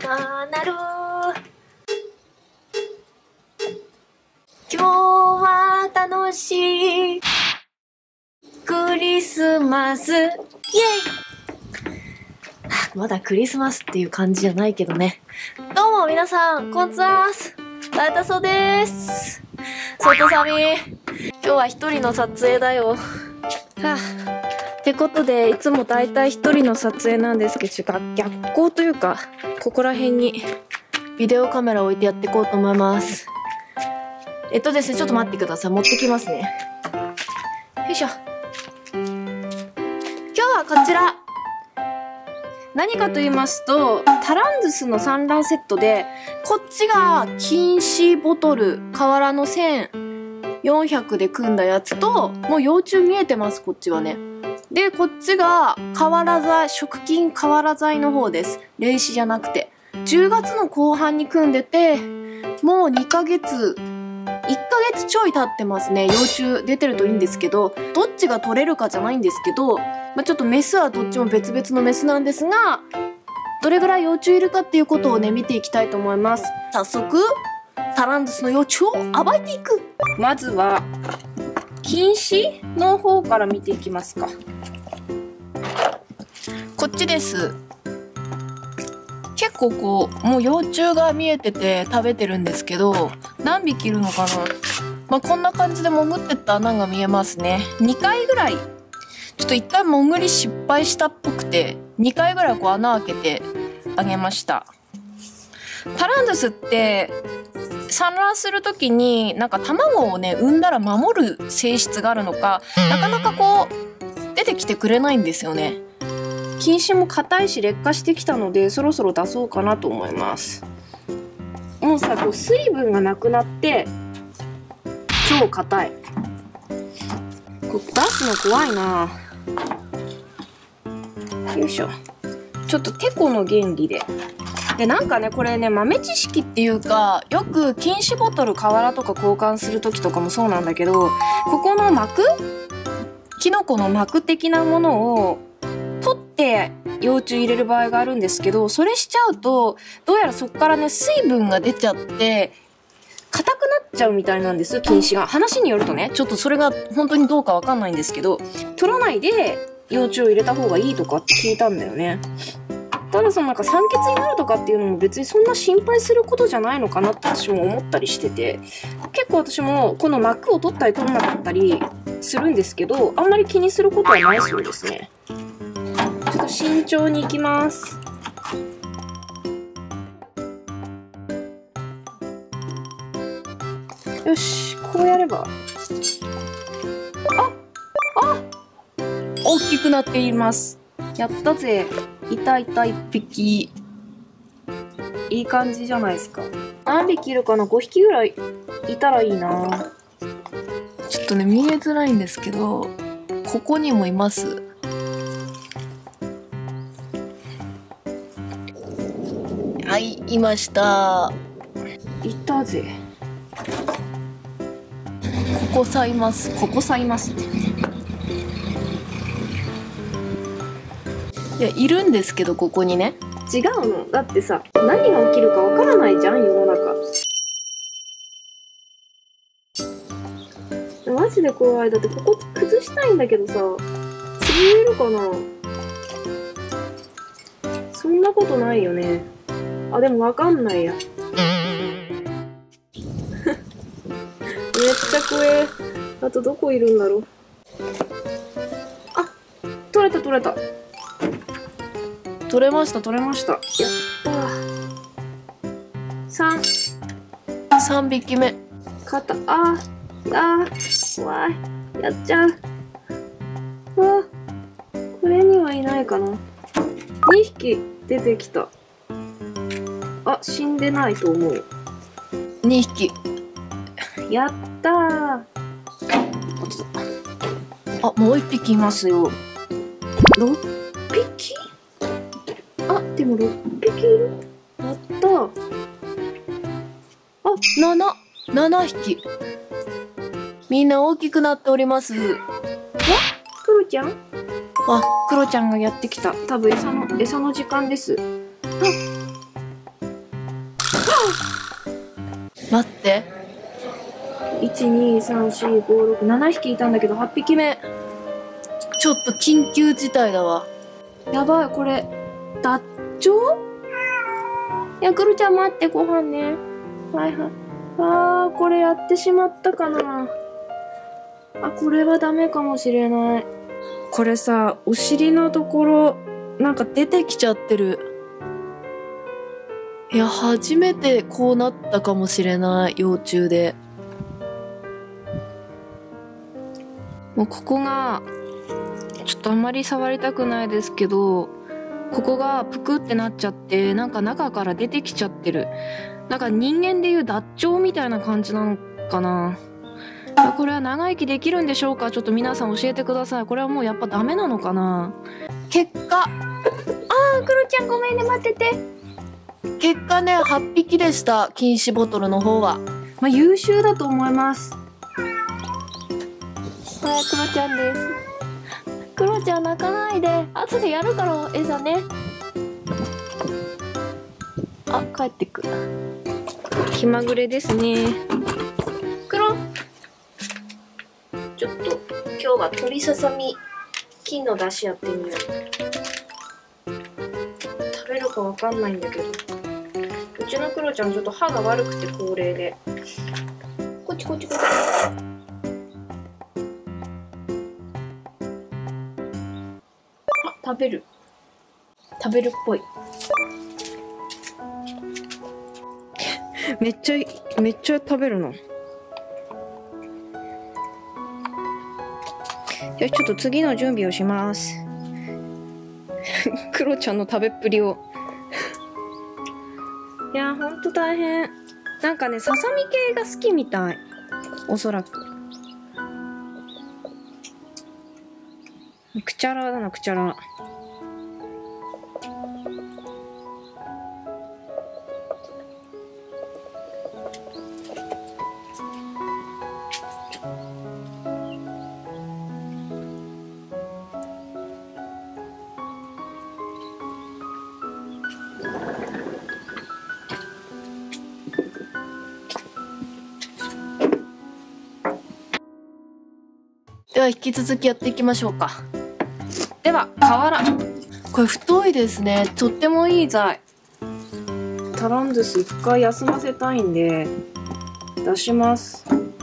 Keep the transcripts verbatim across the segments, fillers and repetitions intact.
あーなるー。今日は楽しいクリスマスイエイ。まだクリスマスっていう感じじゃないけどね。どうも皆さん、こんにちは。ライタソです。ソトサミ。今日は一人の撮影だよ。はぁ。ってことで、いつもだいたい一人の撮影なんですけど、逆光というか、ここら辺にビデオカメラを置いてやっていこうと思います。えっとですね、ちょっと待ってください。持ってきますね。よいしょ。今日はこちら。何かと言いますと、タランドゥスの産卵セットで、こっちが禁止ボトル、瓦のせんよんひゃくで組んだやつと、もう幼虫見えてます、こっちはね。で、こっちが瓦材、食菌瓦材の方です。霊視じゃなくて。じゅうがつの後半に組んでて、もうにかげつ、いっかげつちょい経ってますね。幼虫出てるといいんですけど、どっちが取れるかじゃないんですけど、まあ、ちょっとメスはどっちも別々のメスなんですが、どれぐらい幼虫いるかっていうことをね、見ていきたいと思います。早速、タランドゥスの幼虫を暴いていく。まずは、禁止の方から見ていきますか。こっちです。結構こう、もう幼虫が見えてて食べてるんですけど、何匹いるのかな。まあ、こんな感じで潜ってった穴が見えますね。にかいぐらい、ちょっといっかい潜り失敗したっぽくて、にかいぐらいこう穴開けてあげました。タランドゥスって、産卵するときになんか卵をね、産んだら守る性質があるのか、なかなかこう、出てきてくれないんですよね。菌糸も硬いし劣化してきたので、そろそろ出そうかなと思います。もうさ、こう水分がなくなって超硬い。こう出すの怖いな。よいしょ。ちょっとテコの原理で。で、なんかね、これね、豆知識っていうか、よく禁止ボトル瓦とか交換するときとかもそうなんだけど、ここの膜、キノコの膜的なものを取って幼虫入れる場合があるんですけど、それしちゃうと、どうやらそこからね、水分が出ちゃって、硬くなっちゃうみたいなんです、菌糸が。話によるとね、ちょっとそれが本当にどうかわかんないんですけど、取らないで幼虫を入れた方がいいとかって聞いたんだよね。ただそのなんか酸欠になるとかっていうのも別にそんな心配することじゃないのかなって私も思ったりしてて、結構私もこの膜を取ったり取らなかったりするんですけど、あんまり気にすることはないそうですね。ちょっと慎重にいきます。よし、こうやれば。ああ大きくなっています。やったぜ。いたいたいっぴき。いい感じじゃないですか。何匹いるかな ?ご 匹ぐらいいたらいいな。ちょっとね、見えづらいんですけど、ここにもいます。はい、いました。いたぜ。ここ咲います。ここ咲いますって。いや、いるんですけど、ここにね。違うの。だってさ、何が起きるかわからないじゃん、世の中。マジで怖い。だってここ崩したいんだけどさ、潰れるかな？そんなことないよね。あ、でもわかんないや。めっちゃ怖え。あとどこいるんだろう。あ、取れた取れた。取れました取れました。やったー。三。三匹目。肩、あー、あー、怖い。やっちゃう。うわ、これにはいないかな。にひき出てきた。あ、死んでないと思う。にひき。やったー。あ、もういっぴきいますよ。ろっぴき？あ、でもろっぴきいる。やったー。あ、なな、ななひき。みんな大きくなっております。あ、クロちゃん？あ、クロちゃんがやってきた。多分餌の、餌の時間です。あ、 待って。いち、に、さん、よん、ご、ろく、ななひきいたんだけど、はっぴきめ。ちょっと緊急事態だわ。やばい、これ、脱腸？いや、クロちゃん待って、ご飯ね。はいはい。あー、これやってしまったかな。あ、これはダメかもしれない。これさ、お尻のところ、なんか出てきちゃってる。いや、初めてこうなったかもしれない、幼虫で。もうここが、ちょっとあんまり触りたくないですけど、ここがぷくってなっちゃって、なんか中から出てきちゃってる。なんか人間でいう脱腸みたいな感じなのかな。これは長生きできるんでしょうか？ちょっと皆さん教えてください。これはもうやっぱダメなのかな？結果。あー、クロちゃんごめんね、待ってて。結果ね、はっぴきでした。禁止ボトルの方は。まあ、優秀だと思います。はい、クロちゃんです。クロちゃん泣かないで。後でやるから、餌ね。あ、帰ってく。気まぐれですね。クロ。ちょっと、今日は鶏ささみ、金の出汁やってみよう。食べるかわかんないんだけど。うちのクロちゃんちょっと歯が悪くて高齢で。こっちこっちこっち。あ、食べる。食べるっぽい。めっちゃ、めっちゃ食べるの。よし、ちょっと次の準備をします。クロちゃんの食べっぷりを。いやー、ほんと大変。なんかね、ささみ系が好きみたい。おそらく。くちゃらだな、くちゃら。では引き続きやっていきましょうか。では瓦。これ太いですね。とってもいい材。タランドゥス一回休ませたいんで出します。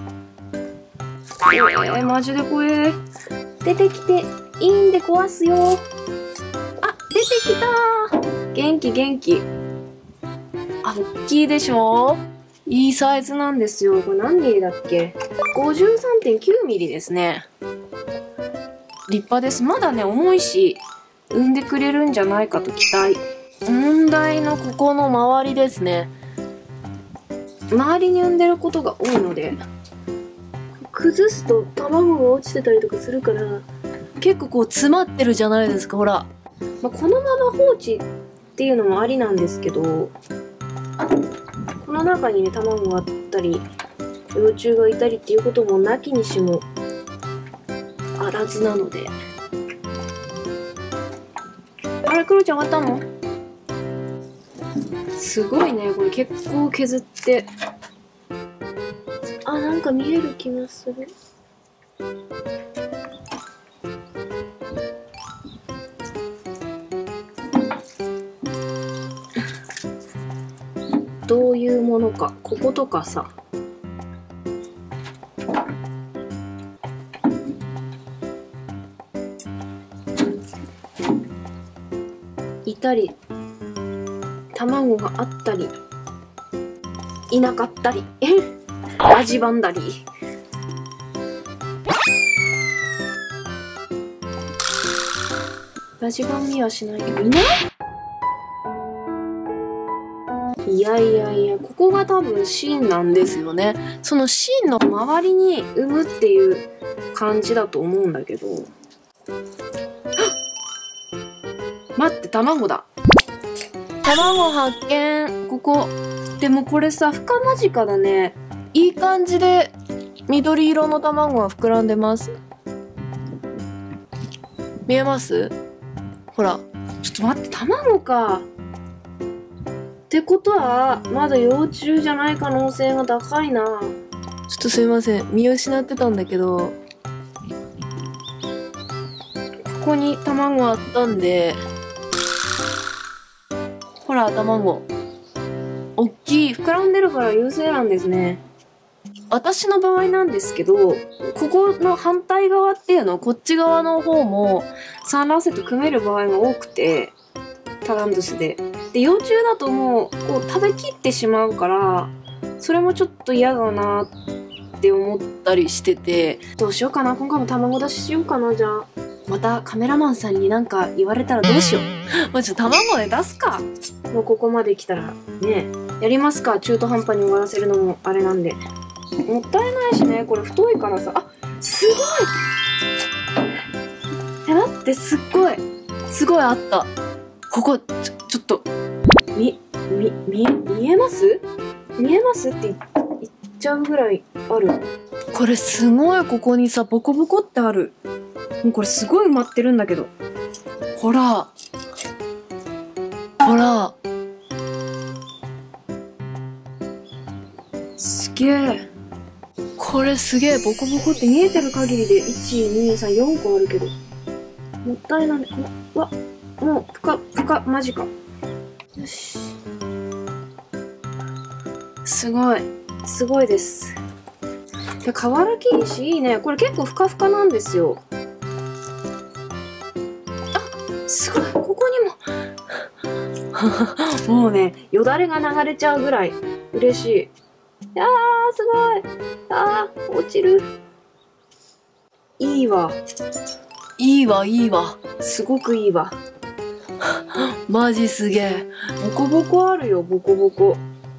えー、マジで怖え。出てきていいんで壊すよ。あ、出てきた。元気元気。あ、大きいでしょ。いいサイズなんですよ。これ何ミリだっけ？ ごじゅうさんてんきゅう ミリですね。立派です。まだね、重いし、産んでくれるんじゃないかと期待。問題のここの周りですね。周りに産んでることが多いので、崩すと卵が落ちてたりとかするから、結構こう詰まってるじゃないですか、ほら。まあ、このまま放置っていうのもありなんですけど、この中にね、卵があったり、幼虫がいたりっていうこともなきにしもあらずなので。あれ、クロちゃん終わったの？すごいね、これ結構削って。あ、なんか見える気がする。どういうものか、こことかさ。いたり、卵があったり、いなかったり、味ばんだり。味ばんみはしないけど、いない？いやいやいや、ここが多分芯なんですよね。その芯の周りに産むっていう感じだと思うんだけど。待って、卵だ。卵発見。ここ。でもこれさ、深間近だね。いい感じで緑色の卵が膨らんでます。見えます？ほら。ちょっと待って、卵か。 ってことは、まだ幼虫じゃない可能性が高いな。ちょっとすいません。見失ってたんだけど、ここに卵あったんで、ほら、卵。おっきい。膨らんでるから有精卵ですね。私の場合なんですけど、ここの反対側っていうの、こっち側の方も産卵セット組める場合が多くて、タランドゥスで。で、幼虫だともう、こう食べきってしまうから、それもちょっと嫌だなって思ったりしてて、どうしようかな。今回も卵出ししようかな、じゃあ。またカメラマンさんになんか言われたらどうしよう。まあ、ちょっと卵で出すか。もうここまで来たら、ね。やりますか。中途半端に終わらせるのもあれなんで。もったいないしね。これ太いからさ。あ、すごいえ、待って、すっごい。すごいあった。ここ、ちょ、ちょっと、み、み、み、見えます見えますって言っちゃうぐらいある。これすごい、ここにさ、ボコボコってある。もうこれすごい埋まってるんだけど。ほら。ほら。すげえ。これすげえ、ボコボコって見えてる限りでいち、に、さん、よんこあるけど。もったいない。うわ、もう、ぷか、ぷか、マジか。よし。すごい。すごいです。で、瓦金糸いいね。これ結構ふかふかなんですよ。あ、すごい。ここにも。もうね、よだれが流れちゃうぐらい嬉しい。いやー、すごい。あー、落ちる。いいわ。いいわ、いいわ。すごくいいわ。マジすげえ。ボコボコあるよ、ボコボコ。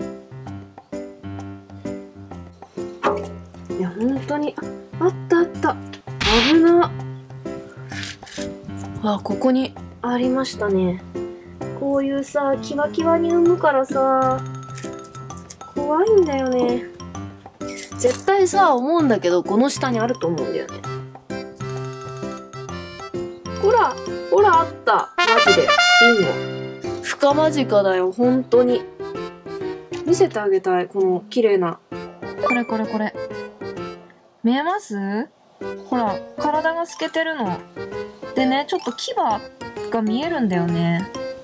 いや、本当に、あ、あったあった。危な。わ、ここにありましたね。こういうさ、キワキワに産むからさ、怖いんだよね。絶対さ、思うんだけど、この下にあると思うんだよね。ほら、ほらあった。マジで。ビンゴ。深間近だよ、本当に。見せてあげたい、この綺麗な。これこれこれ。見えます？ほら、体が透けてるの。でね、ちょっと牙が見えるんだよね。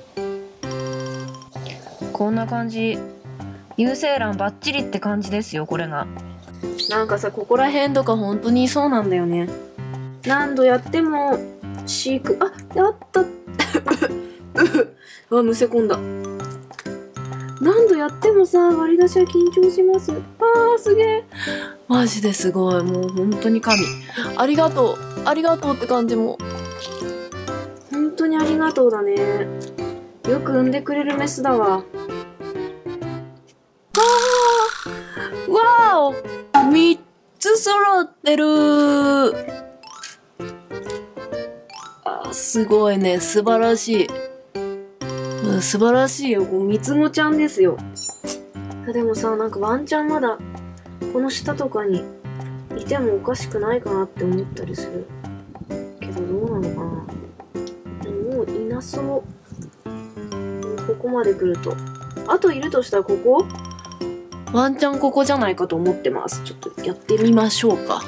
こんな感じ。有精卵バッチリって感じですよ、これが。なんかさ、ここら辺とか本当にそうなんだよね。何度やっても、飼育、あ、やったあ、むせ込んだ。何度やってもさ、割り出しは緊張します。あー、すげえ。マジですごい。もう本当に神。ありがとう。ありがとうって感じも。本当にありがとうだね。よく産んでくれるメスだわ。わーお！みっつ揃ってるー。あ、すごいね。素晴らしい。うん、素晴らしいよ。こう三つ子ちゃんですよ。でもさ、なんかワンチャンまだ、この下とかにいてもおかしくないかなって思ったりする。けどどうなのかな。もういなそう。もうここまで来ると。あといるとしたらここ？ワンチャンここじゃないかと思ってます。ちょっとやってみましょうか。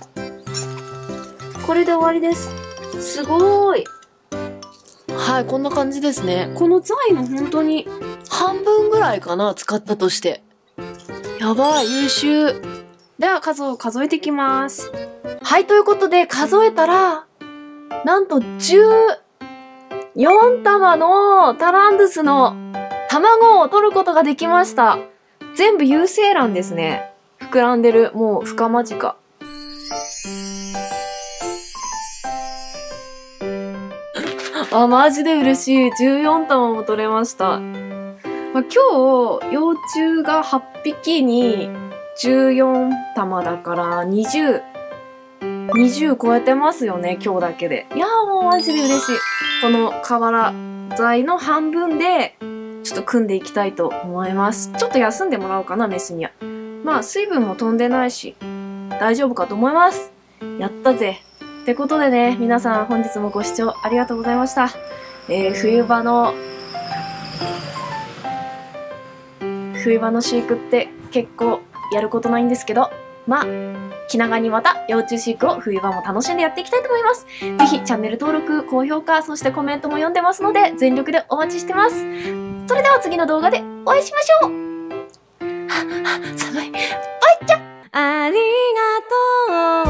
これで終わりです。すごーい。はい、こんな感じですね。この材の本当に半分ぐらいかな、使ったとして。やばい、優秀。では数を数えていきます。はい、ということで数えたら、なんとじゅうよんたまのタランドゥスの卵を取ることができました。全部有精卵ですね。膨らんでる。もう深間近。あ、マジで嬉しい。じゅうよんたまも取れました。まあ、今日、幼虫がはっぴきにじゅうよんたまだからにじゅう、にじゅう超えてますよね、今日だけで。いやーもうマジで嬉しい。この瓦材の半分で、ちょっと組んでいきたいと思います。ちょっと休んでもらおうかな、メスには。まあ、水分も飛んでないし、大丈夫かと思います。やったぜ。ってことでね、皆さん本日もご視聴ありがとうございました。えー、冬場の冬場の飼育って結構やることないんですけど、まあ、気長にまた幼虫飼育を冬場も楽しんでやっていきたいと思います。ぜひチャンネル登録、高評価、そしてコメントも読んでますので、全力でお待ちしてます。それでは次の動画でお会いしましょう。は、は、寒い。バイチャ。ありがとう。